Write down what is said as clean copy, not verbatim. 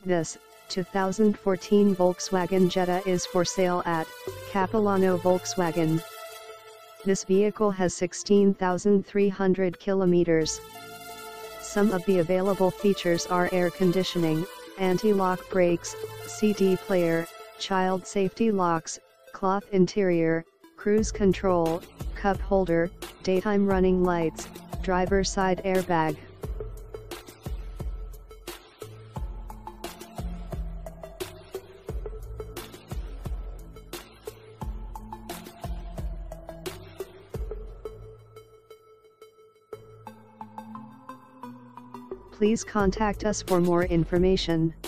This 2014 Volkswagen Jetta is for sale at CAPILANO Volkswagen. This vehicle has 16,300 kilometers. Some of the available features are air conditioning, anti-lock brakes, CD player, child safety locks, cloth interior, cruise control, cup holder, daytime running lights, driver's side airbag. Please contact us for more information.